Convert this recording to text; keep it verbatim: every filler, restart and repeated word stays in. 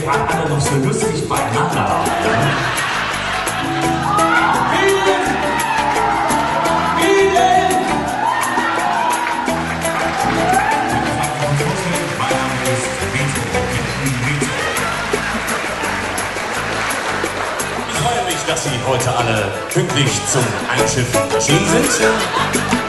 fahren alle noch so lustig beieinander. Ich freue mich, dass Sie heute alle pünktlich zum Einschiffen erschienen sind.